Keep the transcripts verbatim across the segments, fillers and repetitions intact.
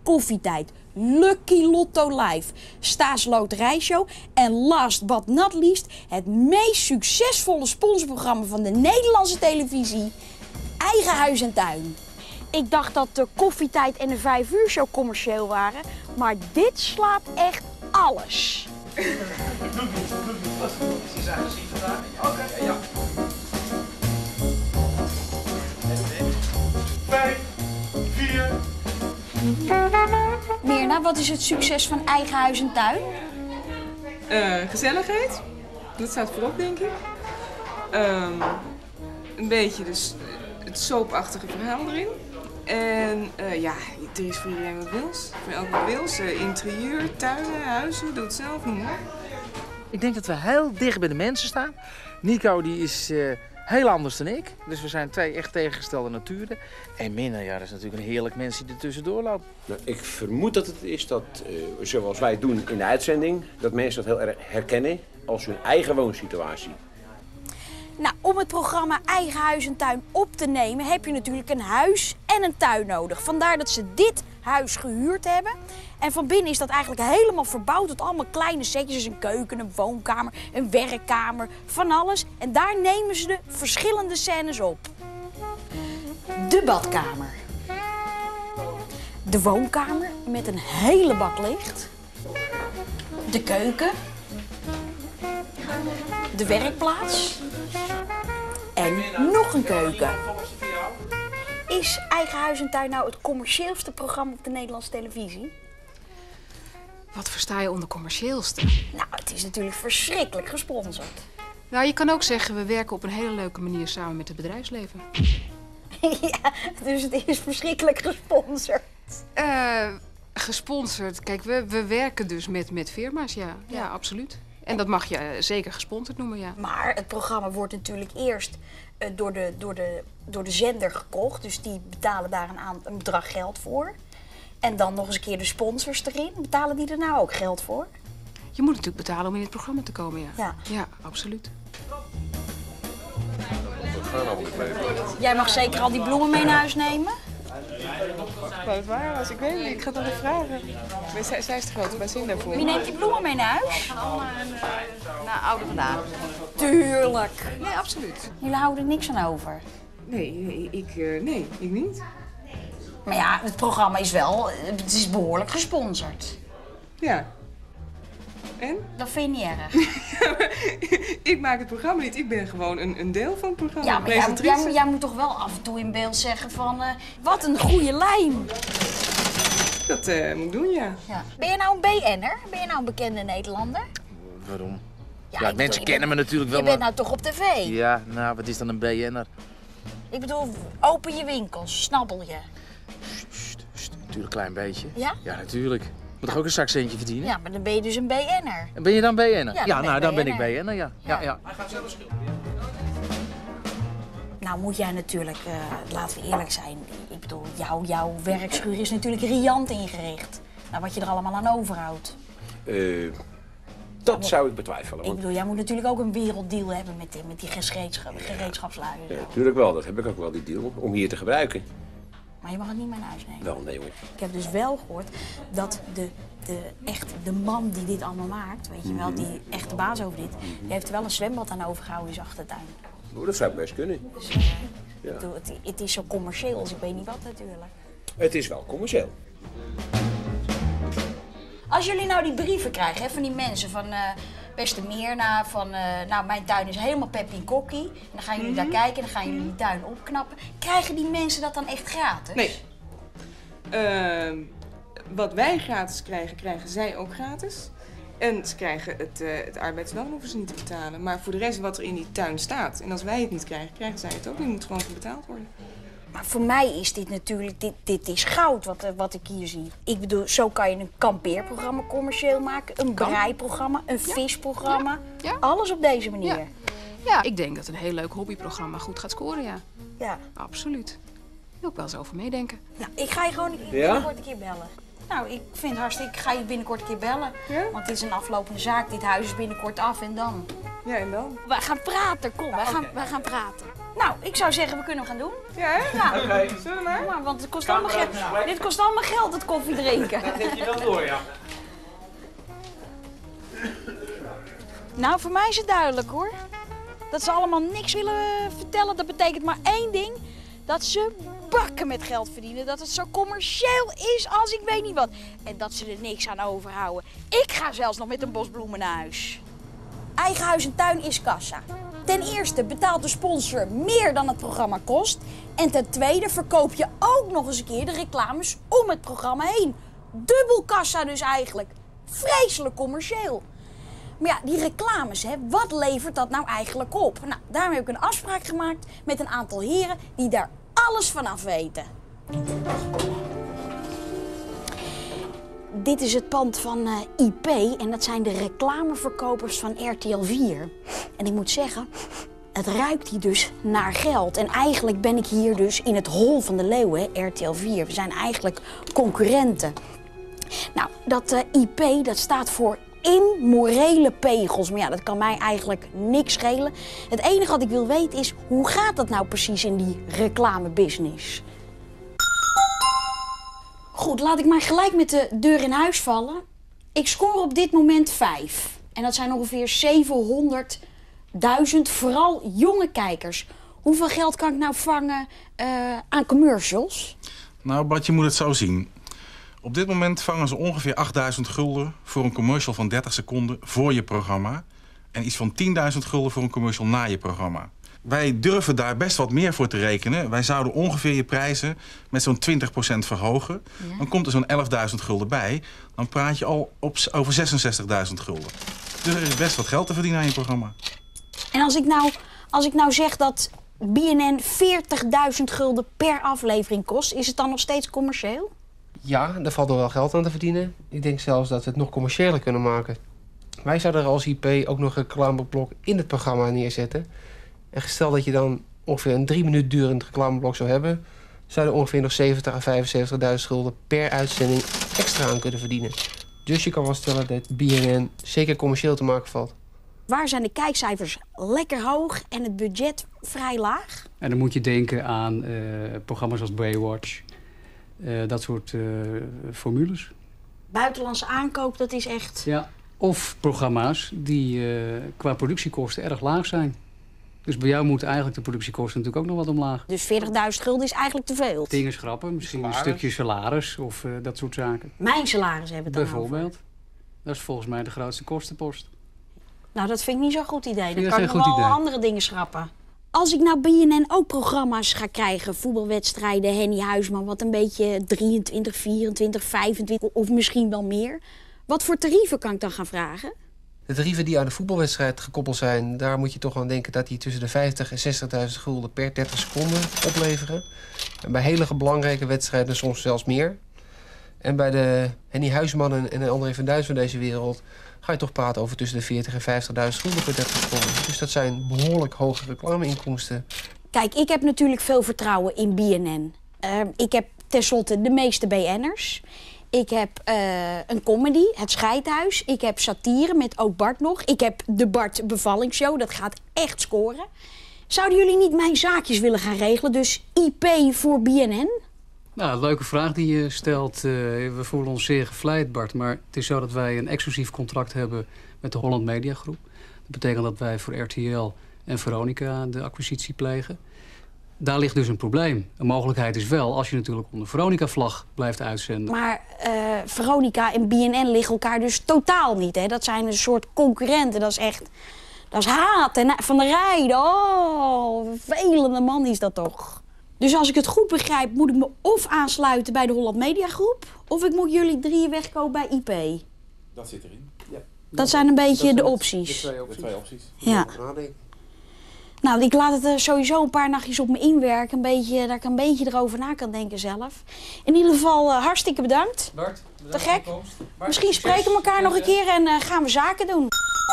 Koffietijd, Lucky Lotto Live, Staes Loterijshow en last but not least het meest succesvolle sponsorprogramma van de Nederlandse televisie, Eigen Huis en Tuin. Ik dacht dat de Koffietijd en de vijf uur show commercieel waren, maar dit slaat echt alles. Vijf, vier. Mirna, wat is het succes van Eigen Huis en Tuin? Uh, gezelligheid. Dat staat voorop, denk ik. Um, een beetje dus het soapachtige verhaal erin. En uh, ja, er is voor iedereen wat wils. Voor elk wat wils. Uh, interieur, tuinen, huizen, doe het zelf, noem maar. Ik denk dat we heel dicht bij de mensen staan. Nico die is uh, heel anders dan ik. Dus we zijn twee echt tegengestelde naturen. En Minna, ja, dat is natuurlijk een heerlijk mens die er tussendoor loopt. Nou, ik vermoed dat het is dat, uh, zoals wij het doen in de uitzending, dat mensen dat heel erg herkennen als hun eigen woonsituatie. Nou, om het programma Eigen Huis en Tuin op te nemen heb je natuurlijk een huis en een tuin nodig. Vandaar dat ze dit huis gehuurd hebben. En van binnen is dat eigenlijk helemaal verbouwd tot allemaal kleine setjes. Een keuken, een woonkamer, een werkkamer, van alles. En daar nemen ze de verschillende scènes op. De badkamer. De woonkamer met een hele bak licht. De keuken. De werkplaats. En nog een keuken. Is Eigen Huis en Tuin nou het commercieelste programma op de Nederlandse televisie? Wat versta je onder commercieelste? Nou, het is natuurlijk verschrikkelijk gesponsord. Nou, je kan ook zeggen, we werken op een hele leuke manier samen met het bedrijfsleven. Ja, dus het is verschrikkelijk gesponsord. Uh, gesponsord? Kijk, we, we werken dus met, met firma's, ja. Ja, ja, absoluut. En dat mag je uh, zeker gesponsord noemen, ja. Maar het programma wordt natuurlijk eerst uh, door, de, door, de, door de zender gekocht. Dus die betalen daar een, aan, een bedrag geld voor. En dan nog eens een keer de sponsors erin. Betalen die er nou ook geld voor? Je moet natuurlijk betalen om in het programma te komen, ja. Ja, ja absoluut. Jij mag zeker al die bloemen mee naar huis nemen? Wat het waar was, ik weet niet. Ik ga het nog even vragen. Zij, zij is de grote bazin daarvoor. Wie neemt die bloemen mee naar huis? We gaan allemaal naar oude vandaan. Tuurlijk. Nee, absoluut. Jullie houden er niks aan over? Nee, ik, uh, nee, ik niet. Maar ja, het programma is wel, het is behoorlijk gesponsord. Ja. En? Dat vind je niet erg. Ik maak het programma niet, ik ben gewoon een, een deel van het programma. Ja, maar jij, jij, jij moet toch wel af en toe in beeld zeggen van, uh, wat een goede lijn. Dat uh, moet ik doen, ja. Ja. Ben je nou een B N'er? Ben je nou een bekende Nederlander? Waarom? Ja, Ja, ik mensen bedoel, kennen me natuurlijk wel. Je bent maar... nou toch op tv? Ja, nou, wat is dan een B N'er? Ik bedoel, open je winkels, snabbel je. Sst, sst, natuurlijk een klein beetje. Ja? Ja, natuurlijk. Moet toch ook een zakcentje verdienen? Ja, maar dan ben je dus een B N'er. En ben je dan B N'er? Ja, dan ja ben nou, ik dan ben B N'er. ik B N'er, ja. Ja. Ja, ja. Hij gaat zelf schilderen. Nou moet jij natuurlijk, uh, laten we eerlijk zijn, ik bedoel, jouw, jouw werkschuur is natuurlijk riant ingericht. Nou, wat je er allemaal aan overhoudt. Uh, dat zou ik betwijfelen. Ik Want... bedoel, jij moet natuurlijk ook een werelddeal hebben met die, met die gereedschap, gereedschapslui. Ja, natuurlijk wel, dat heb ik ook wel, die deal, om hier te gebruiken. Maar je mag het niet mee naar huis nemen. Wel, nee hoor. Ik heb dus wel gehoord dat de, de, echt de man die dit allemaal maakt, weet je wel, die echte baas over dit, die heeft er wel een zwembad aan overgehouden in zijn achtertuin. Oh, dat zou best kunnen. Dus uh, ja. ik bedoel, het, het is zo commercieel als ik weet niet wat natuurlijk. Het is wel commercieel. Als jullie nou die brieven krijgen hè, van die mensen van uh, beste Mirna, van uh, nou mijn tuin is helemaal peppy kokkie. En dan gaan jullie mm-hmm. daar kijken en dan gaan jullie die tuin opknappen. Krijgen die mensen dat dan echt gratis? Nee. Uh, wat wij gratis krijgen, krijgen zij ook gratis. En ze krijgen het, uh, het arbeidsloon hoeven ze niet te betalen. Maar voor de rest wat er in die tuin staat. En als wij het niet krijgen, krijgen zij het ook. Die moet gewoon voor betaald worden. Maar voor mij is dit natuurlijk, dit, dit is goud wat, wat ik hier zie. Ik bedoel, zo kan je een kampeerprogramma commercieel maken. Een breiprogramma, een ja. visprogramma. Ja. Ja. Alles op deze manier. Ja. ja, ik denk dat een heel leuk hobbyprogramma goed gaat scoren, ja. Ja. Absoluut. Ik wil ook wel eens over meedenken. Nou, ik ga je gewoon ik ja? binnenkort een keer bellen. Nou, ik vind het hartstikke, ik ga je binnenkort een keer bellen. Ja? Want dit is een aflopende zaak, dit huis is binnenkort af en dan. Ja, en dan? We gaan praten, kom, wij gaan, wij gaan praten. Nou, ik zou zeggen, we kunnen hem gaan doen. Ja, hè? Ja. Oké. Zullen we maar? Maar, want het kost allemaal geld. Dit kost allemaal geld, het koffie drinken. Dat heb je wel door, ja. Nou, voor mij is het duidelijk hoor. Dat ze allemaal niks willen vertellen, dat betekent maar één ding. Dat ze bakken met geld verdienen. Dat het zo commercieel is als ik weet niet wat. En dat ze er niks aan overhouden. Ik ga zelfs nog met een bos bloemen naar huis. Eigen huis en tuin is kassa. Ten eerste betaalt de sponsor meer dan het programma kost. En ten tweede verkoop je ook nog eens een keer de reclames om het programma heen. Dubbel kassa dus eigenlijk. Vreselijk commercieel. Maar ja, die reclames, hè, wat levert dat nou eigenlijk op? Nou, daarom heb ik een afspraak gemaakt met een aantal heren die daar alles vanaf weten. Dit is het pand van uh, I P en dat zijn de reclameverkopers van R T L vier. En ik moet zeggen, het ruikt hier dus naar geld. En eigenlijk ben ik hier dus in het hol van de leeuw, hè, R T L vier. We zijn eigenlijk concurrenten. Nou, dat uh, I P, dat staat voor immorele pegels. Maar ja, dat kan mij eigenlijk niks schelen. Het enige wat ik wil weten is, hoe gaat dat nou precies in die reclamebusiness? Goed, laat ik maar gelijk met de deur in huis vallen. Ik score op dit moment vijf. En dat zijn ongeveer zevenhonderdduizend, vooral jonge kijkers. Hoeveel geld kan ik nou vangen uh, aan commercials? Nou, Bart, je moet het zo zien. Op dit moment vangen ze ongeveer achtduizend gulden voor een commercial van dertig seconden voor je programma. En iets van tienduizend gulden voor een commercial na je programma. Wij durven daar best wat meer voor te rekenen. Wij zouden ongeveer je prijzen met zo'n twintig procent verhogen. Ja. Dan komt er zo'n elfduizend gulden bij. Dan praat je al op, over zesenzestigduizend gulden. Dus er is best wat geld te verdienen aan je programma. En als ik nou, als ik nou zeg dat B N N veertigduizend gulden per aflevering kost, is het dan nog steeds commercieel? Ja, daar valt nog wel geld aan te verdienen. Ik denk zelfs dat we het nog commerciëler kunnen maken. Wij zouden er als I P ook nog een reclameblok in het programma neerzetten. En stel dat je dan ongeveer een drie minuut durend reclameblok zou hebben, zou je er ongeveer nog zeventig à vijfenzeventigduizend gulden per uitzending extra aan kunnen verdienen. Dus je kan wel stellen dat B N N zeker commercieel te maken valt. Waar zijn de kijkcijfers lekker hoog en het budget vrij laag? En dan moet je denken aan uh, programma's als Baywatch. Uh, dat soort uh, formules. Buitenlandse aankoop, dat is echt... Ja, of programma's die uh, qua productiekosten erg laag zijn. Dus bij jou moeten eigenlijk de productiekosten natuurlijk ook nog wat omlaag. Dus veertigduizend gulden is eigenlijk te veel? Dingen schrappen, misschien salaris. Een stukje salaris of uh, dat soort zaken. Mijn salaris hebben het dan bijvoorbeeld. Over. Dat is volgens mij de grootste kostenpost. Nou, dat vind ik niet zo'n goed idee. Dan ja, kan ik nog wel andere dingen schrappen. Als ik nou B N N ook programma's ga krijgen, voetbalwedstrijden, Henny Huisman, wat een beetje drieëntwintig, vierentwintig, vijfentwintig of misschien wel meer. Wat voor tarieven kan ik dan gaan vragen? De tarieven die aan de voetbalwedstrijd gekoppeld zijn, daar moet je toch aan denken dat die tussen de vijftig en zestigduizend gulden per dertig seconden opleveren. En bij hele belangrijke wedstrijden soms zelfs meer. En bij de Henny Huisman en de André van Duins van deze wereld ga je toch praten over tussen de veertig en vijftigduizend gulden per dertig seconden. Dus dat zijn behoorlijk hoge reclameinkomsten. Kijk, ik heb natuurlijk veel vertrouwen in B N N. Uh, ik heb tenslotte de meeste B N'ers. Ik heb uh, een comedy, Het Scheidhuis. Ik heb satire met ook Bart nog. Ik heb de Bart Bevallingsshow, dat gaat echt scoren. Zouden jullie niet mijn zaakjes willen gaan regelen? Dus I P voor B N N? Nou, leuke vraag die je stelt. Uh, we voelen ons zeer gevleid, Bart. Maar het is zo dat wij een exclusief contract hebben met de Holland Media Groep. Dat betekent dat wij voor R T L en Veronica de acquisitie plegen. Daar ligt dus een probleem. Een mogelijkheid is wel als je natuurlijk onder Veronica-vlag blijft uitzenden. Maar uh, Veronica en B N N liggen elkaar dus totaal niet, hè? Dat zijn een soort concurrenten. Dat is echt... Dat is haat en van de rijden. Oh, vervelende man is dat toch. Dus als ik het goed begrijp, moet ik me of aansluiten bij de Holland Media Groep, of ik moet jullie drieën wegkomen bij I P. Dat zit erin. Ja. Dat zijn een beetje de opties. De twee opties. De twee opties. Ja. Nou, ik laat het er sowieso een paar nachtjes op me inwerken. Een beetje, dat ik een beetje erover na kan denken zelf. In ieder geval uh, hartstikke bedankt. Bart, te gek. Bart, Misschien spreken we elkaar nog een keer en uh, gaan we zaken doen.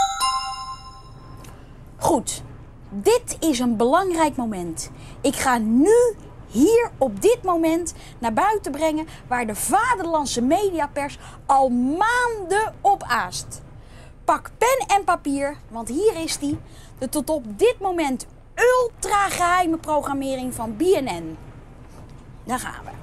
Goed. Dit is een belangrijk moment. Ik ga nu, hier op dit moment, naar buiten brengen waar de vaderlandse mediapers al maanden op aast. Pak pen en papier, want hier is die. De tot op dit moment ultra geheime programmering van B N N. Daar gaan we.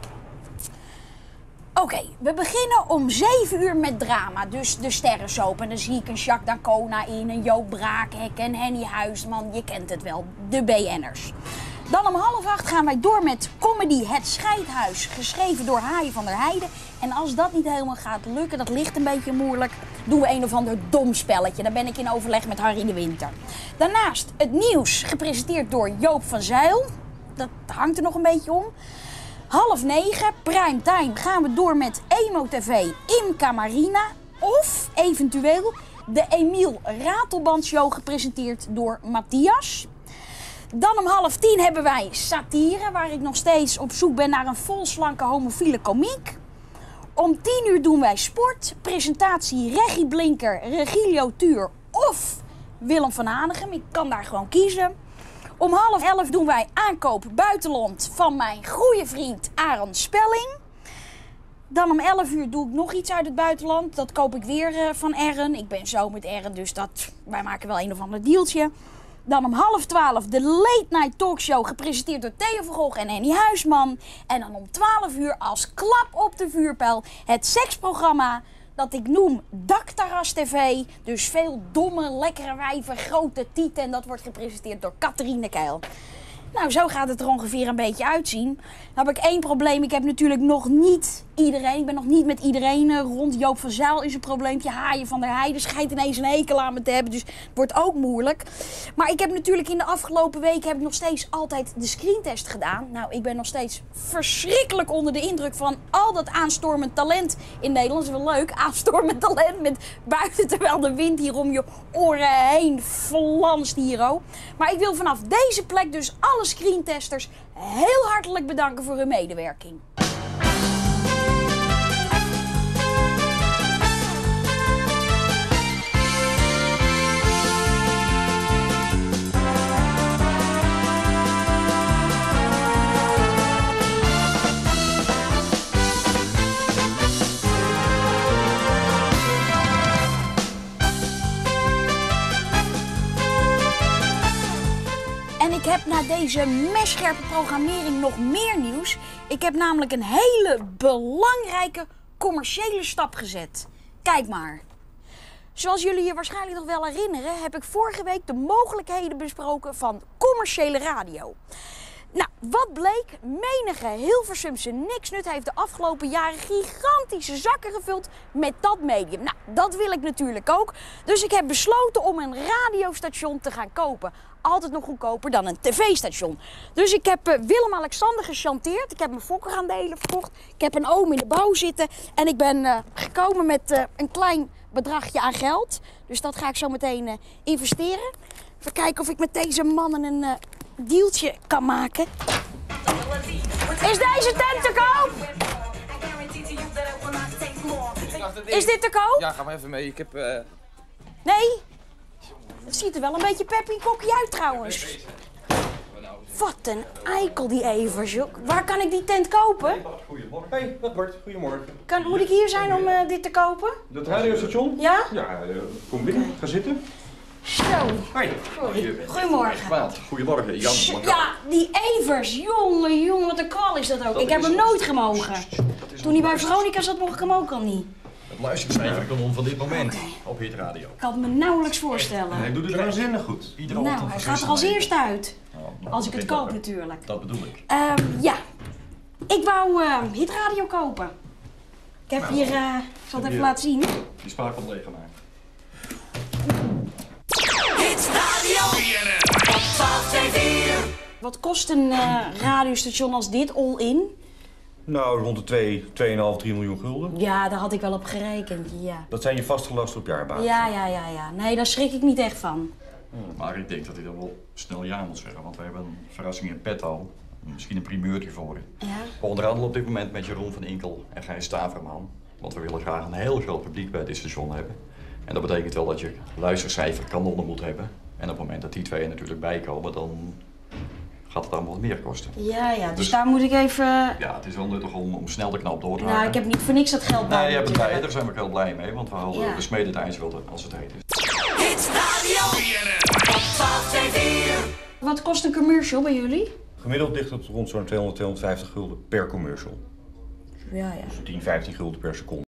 Oké, okay, we beginnen om zeven uur met drama, dus de sterrensoap. En dan zie ik een Jacques d'Ancona in, een Joop Braakhek en Henny Huisman. Je kent het wel, de B N'ers. Dan om half acht gaan wij door met comedy Het Scheidhuis, geschreven door Haaien van der Heijden. En als dat niet helemaal gaat lukken, dat ligt een beetje moeilijk, doen we een of ander dom spelletje. Dan ben ik in overleg met Harry de Winter. Daarnaast het nieuws, gepresenteerd door Joop van Zijl. Dat hangt er nog een beetje om. Half negen, prime time, gaan we door met Emo T V, Imca Marina. Of eventueel de Emiel Ratelband Show, gepresenteerd door Matthias. Dan om half tien hebben wij satire, waar ik nog steeds op zoek ben naar een volslanke homofiele komiek. Om tien uur doen wij sport, presentatie Reggie Blinker, Regilio Tuur of Willem van Hanegem. Ik kan daar gewoon kiezen. Om half elf doen wij aankoop buitenland van mijn goede vriend Aaron Spelling. Dan om elf uur doe ik nog iets uit het buitenland. Dat koop ik weer uh, van Aaron. Ik ben zo met Aaron, dus dat, wij maken wel een of ander dealtje. Dan om half twaalf de Late Night Talkshow, gepresenteerd door Theo van Gogh en Henny Huisman. En dan om twaalf uur als klap op de vuurpijl het seksprogramma dat ik noem Dakterras T V. Dus veel domme, lekkere wijven, grote tieten. En dat wordt gepresenteerd door Catharine Keil. Nou, zo gaat het er ongeveer een beetje uitzien. Dan heb ik één probleem. Ik heb natuurlijk nog niet iedereen. Ik ben nog niet met iedereen uh, rond. Joop van Zijl is een probleempje. Haaien van der Heijden schijnt ineens een hekel aan me te hebben. Dus het wordt ook moeilijk. Maar ik heb natuurlijk in de afgelopen weken heb ik nog steeds altijd de screentest gedaan. Nou, ik ben nog steeds verschrikkelijk onder de indruk van al dat aanstormend talent in Nederland. Dat is wel leuk. Aanstormend talent met buiten terwijl de wind hier om je oren heen flanst hier. Oh. Maar ik wil vanaf deze plek dus alle screentesters heel hartelijk bedanken voor hun medewerking. Ik heb na deze messcherpe programmering nog meer nieuws. Ik heb namelijk een hele belangrijke commerciële stap gezet. Kijk maar. Zoals jullie je waarschijnlijk nog wel herinneren, heb ik vorige week de mogelijkheden besproken van commerciële radio. Nou, wat bleek? Menige Hilversumse niksnut heeft de afgelopen jaren gigantische zakken gevuld met dat medium. Nou, dat wil ik natuurlijk ook. Dus ik heb besloten om een radiostation te gaan kopen. Altijd nog goedkoper dan een tv-station. Dus ik heb uh, Willem-Alexander gechanteerd. Ik heb mijn fokkeraandelen verkocht. Ik heb een oom in de bouw zitten. En ik ben uh, gekomen met uh, een klein bedragje aan geld. Dus dat ga ik zo meteen uh, investeren. Even kijken of ik met deze mannen een uh, dealtje kan maken. Is deze tent te koop? Is dit te koop? Ja, ga maar even mee. Ik heb... Uh... Nee? Het ziet er wel een beetje Peppy Kokkie uit trouwens. Wat een eikel die Evers, joh. Waar kan ik die tent kopen? Goedemorgen. Hey, dat Bart. Goedemorgen. Kan, moet ik hier zijn om uh, dit te kopen? Dat radiostation? Ja? Ja, uh, kom binnen. Ga zitten. Zo. Hoi. Sorry. Goedemorgen. Goedemorgen, Jan. Ja, die Evers. Jongen, jongen, wat een kwal is dat ook. Dat ik heb hem nooit gemogen. Toen hij bij Veronica zat, mocht ik hem ook al niet. Het luistercijferkanon van dit moment okay. Op Hit Radio. Ik kan het me nauwelijks voorstellen. Hij doet het waanzinnig goed. Iedere nou, hij gaat er als eerste uit. Oh, als ik het koop natuurlijk. Dat bedoel ik. Um, ja. Ik wou uh, Hit Radio kopen. Ik heb nou, hier, uh, ik zal het even je, laten zien. Die spaak van leeggemaakt. Hit Radio. twaalf twee vier. Wat kost een uh, radiostation als dit, all-in? Nou, rond de twee, twee komma vijf, drie miljoen gulden. Ja, daar had ik wel op gerekend, ja. Dat zijn je vaste lasten op jaarbasis? Ja, ja, ja, ja. Nee, daar schrik ik niet echt van. Oh, maar ik denk dat hij dan wel snel ja moet zeggen, want we hebben een verrassing in petto. Misschien een primeurtje voor je. Ja. We onderhandelen op dit moment met Jeroen van Inkel en Gijs Staverman. Want we willen graag een heel groot publiek bij dit station hebben. En dat betekent wel dat je luistercijferkanonnen moet hebben. En op het moment dat die twee er natuurlijk bij komen, dan gaat het allemaal wat meer kosten. Ja, ja, dus, dus daar moet ik even... Ja, het is wel nuttig om, om snel de knap door te haken. Nou, ik heb niet voor niks dat geld bij. Nee, je hebt het bij, daar zijn we ook heel blij mee, want we houden ja. de smeden het ijs wel als het heet is. Hit Radio. twaalf twee vier. Wat kost een commercial bij jullie? Gemiddeld ligt het rond zo'n tweehonderd, tweehonderdvijftig gulden per commercial. Ja, ja. Dus tien, vijftien gulden per seconde.